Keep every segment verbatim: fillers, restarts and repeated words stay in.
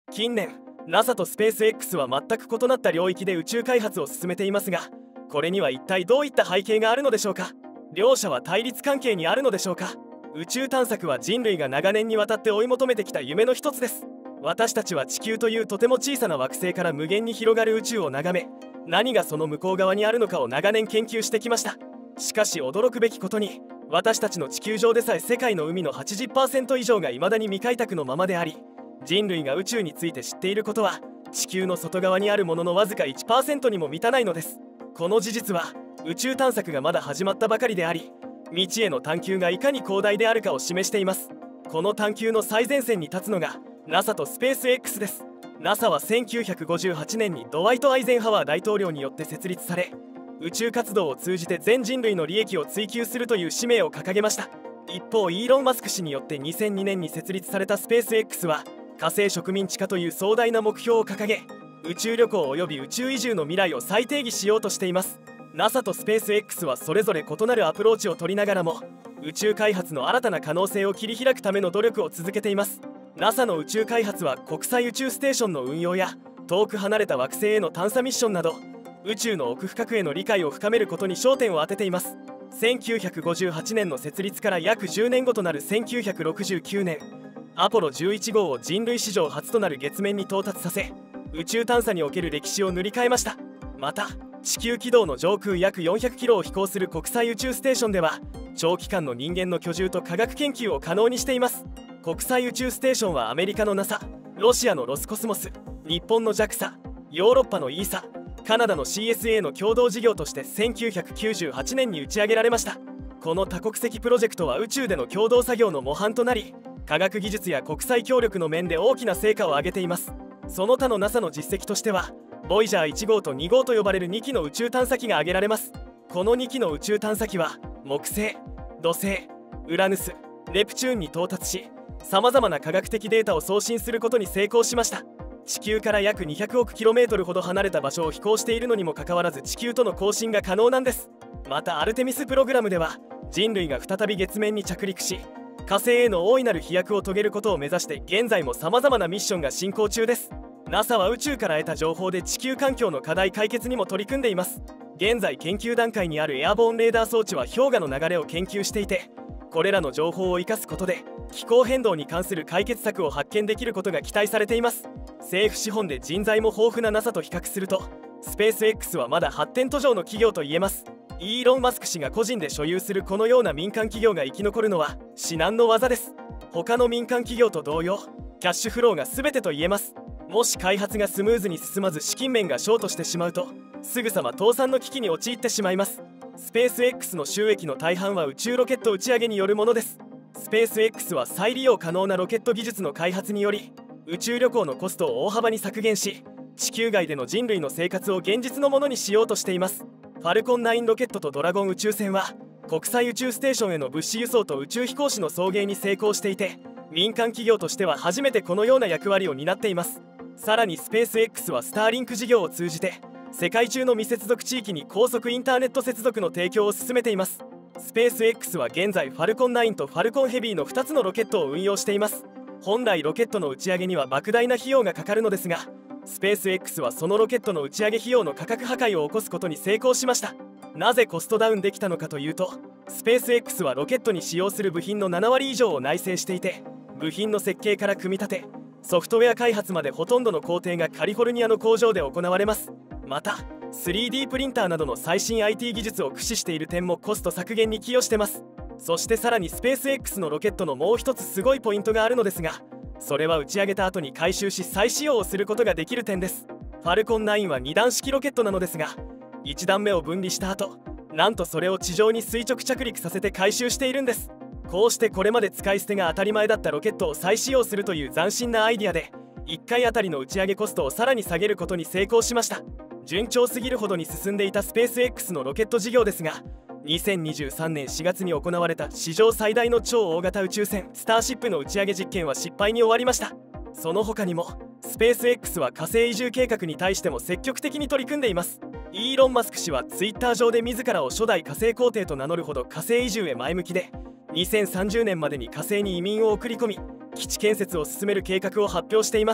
近年 ナサ とスペース X は全く異なった領域で宇宙開発を進めていますが、これには一体どういった背景があるのでしょうか。両者は対立関係にあるのでしょうか。宇宙探索は人類が長年にわたって追い求めてきた夢の一つです。私たちは地球というとても小さな惑星から無限に広がる宇宙を眺め、何がその向こう側にあるのかを長年研究してきました。しかし驚くべきことに、私たちの地球上でさえ世界の海の はちじゅっパーセント 以上が未だに未開拓のままであり、人類が宇宙について知っていることは地球の外側にあるもののわずか いちパーセント にも満たないのです。この事実は宇宙探索がまだ始まったばかりであり、未知への探求がいかに広大であるかを示しています。この探求の最前線に立つのが ナサ とスペース X です。 ナサ はせんきゅうひゃくごじゅうはちねんにドワイト・アイゼンハワー大統領によって設立され、宇宙活動を通じて全人類の利益を追求するという使命を掲げました。一方、イーロン・マスク氏によってにせんにねんに設立されたスペース X は火星植民地化という壮大な目標を掲げ、宇宙旅行及び宇宙移住の未来を再定義しようとしています。 ナサ とスペース X はそれぞれ異なるアプローチを取りながらも、宇宙開発の新たな可能性を切り開くための努力を続けています。 ナサ の宇宙開発は国際宇宙ステーションの運用や遠く離れた惑星への探査ミッションなど、宇宙の奥深くへの理解を深めることに焦点を当てています。せんきゅうひゃくごじゅうはちねんの設立から約じゅうねんごとなるせんきゅうひゃくろくじゅうきゅうねん、アポロじゅういち号を人類史上初となる月面に到達させ、宇宙探査における歴史を塗り替えました。また地球軌道の上空約よんひゃくキロを飛行する国際宇宙ステーションでは長期間の人間の居住と科学研究を可能にしています。国際宇宙ステーションはアメリカの ナサ、 ロシアのロスコスモス、日本の ジャクサ、ヨーロッパの イーサ、カナダの シーエスエー の共同事業としてせんきゅうひゃくきゅうじゅうはちねんに打ち上げられました。この多国籍プロジェクトは宇宙での共同作業の模範となり、科学技術や国際協力の面で大きな成果を上げています。その他の ナサ の実績としては、ボイジャーいち号とに号と呼ばれるにきの宇宙探査機が挙げられます。このにきの宇宙探査機は木星、土星、ウラヌス、ネプチューンに到達し、さまざまな科学的データを送信することに成功しました。地球から約にひゃくおくキロメートルほど離れた場所を飛行しているのにもかかわらず地球との交信が可能なんです。またアルテミスプログラムでは人類が再び月面に着陸し、火星への大いなる飛躍を遂げることを目指して現在もさまざまなミッションが進行中です。 ナサ は宇宙から得た情報で地球環境の課題解決にも取り組んでいます。現在研究段階にあるエアボーンレーダー装置は氷河の流れを研究していて、これらの情報を生かすことで気候変動に関する解決策を発見できることが期待されています。政府資本で人材も豊富な ナサ と比較するとスペース X はまだ発展途上の企業と言えます。イーロン・マスク氏が個人で所有するこのような民間企業が生き残るのは至難の業です。他の民間企業と同様、キャッシュフローが全てと言えます。もし開発がスムーズに進まず資金面がショートしてしまうと、すぐさま倒産の危機に陥ってしまいます。スペース X の収益の大半は宇宙ロケット打ち上げによるものです。スペース X は再利用可能なロケット技術の開発により宇宙旅行のコストを大幅に削減し、地球外での人類の生活を現実のものにしようとしています。ファルコンナインロケットとドラゴン宇宙船は国際宇宙ステーションへの物資輸送と宇宙飛行士の送迎に成功していて、民間企業としては初めてこのような役割を担っています。さらにスペース X はスターリンク事業を通じて世界中の未接続地域に高速インターネット接続の提供を進めています。スペース X は現在ファルコンナインとファルコンヘビーのふたつのロケットを運用しています。本来ロケットの打ち上げには莫大な費用がかかるのですが、スペース X はそのロケットの打ち上げ費用の価格破壊を起こすことに成功しました。なぜコストダウンできたのかというと、スペース X はロケットに使用する部品のななわり以上を内製していて、部品の設計から組み立て、ソフトウェア開発までほとんどの工程がカリフォルニアの工場で行われます。また スリーディー プリンターなどの最新 アイティー 技術を駆使している点もコスト削減に寄与してます。そしてさらにスペース X のロケットのもう一つすごいポイントがあるのですが、それは打ち上げた後に回収し再使用をすることができる点です。ファルコンナインはにだん式ロケットなのですが、いちだんめを分離した後、なんとそれを地上に垂直着陸させて回収しているんです。こうしてこれまで使い捨てが当たり前だったロケットを再使用するという斬新なアイデアでいっかいあたりの打ち上げコストをさらに下げることに成功しました。順調すぎるほどに進んでいたスペース X のロケット事業ですが、にせんにじゅうさんねんしがつに行われた史上最大の超大型宇宙船スターシップの打ち上げ実験は失敗に終わりました。その他にもスペース X は火星移住計画に対しても積極的に取り組んでいます。イーロン・マスク氏はツイッター上で自らを初代火星皇帝と名乗るほど火星移住へ前向きで、にせんさんじゅうねんまでに火星に移民を送り込み基地建設を進める計画を発表しています。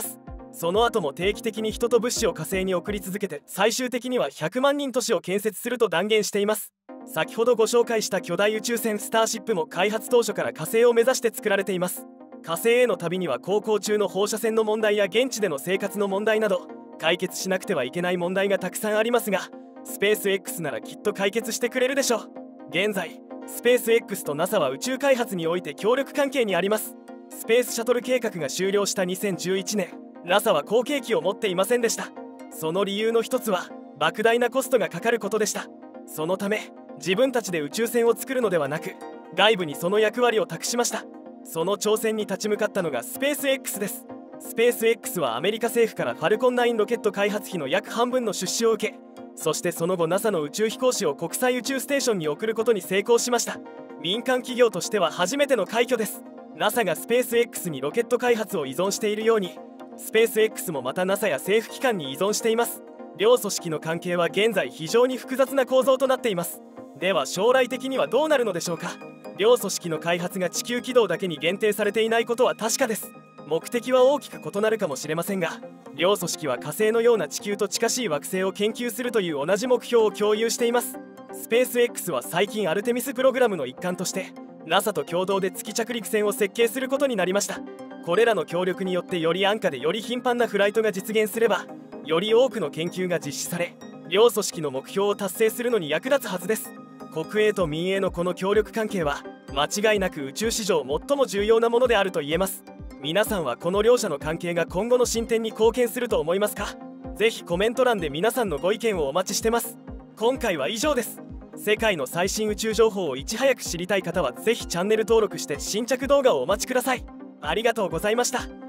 その後も定期的に人と物資を火星に送り続けて、最終的にはひゃくまんにん都市を建設すると断言しています。先ほどご紹介した巨大宇宙船スターシップも開発当初から火星を目指して作られています。火星への旅には航行中の放射線の問題や現地での生活の問題など解決しなくてはいけない問題がたくさんありますが、スペース X ならきっと解決してくれるでしょう。現在スペース X と ナサ は宇宙開発において協力関係にあります。スペースシャトル計画が終了したにせんじゅういちねん、 ナサ は後継機を持っていませんでした。その理由の一つは莫大なコストがかかることでした。そのため自分たちで宇宙船を作るのではなく、外部にその役割を託しました。その挑戦に立ち向かったのがスペース X です。スペース X はアメリカ政府からファルコンナインロケット開発費の約半分の出資を受け、そしてその後 ナサ の宇宙飛行士を国際宇宙ステーションに送ることに成功しました。民間企業としては初めての快挙です。 ナサ がスペース X にロケット開発を依存しているように、スペース X もまた ナサ や政府機関に依存しています。両組織の関係は現在非常に複雑な構造となっています。では将来的にはどうなるのでしょうか。両組織の開発が地球軌道だけに限定されていないことは確かです。目的は大きく異なるかもしれませんが、両組織は火星のような地球と近しい惑星を研究するという同じ目標を共有しています。スペース X は最近アルテミスプログラムの一環として ナサ と共同で月着陸船を設計することになりました。これらの協力によってより安価でより頻繁なフライトが実現すれば、より多くの研究が実施され、両組織の目標を達成するのに役立つはずです。国営と民営のこの協力関係は間違いなく宇宙史上最も重要なものであると言えます。皆さんはこの両者の関係が今後の進展に貢献すると思いますか？ぜひコメント欄で皆さんのご意見をお待ちしてます。今回は以上です。世界の最新宇宙情報をいち早く知りたい方はぜひチャンネル登録して新着動画をお待ちください。ありがとうございました。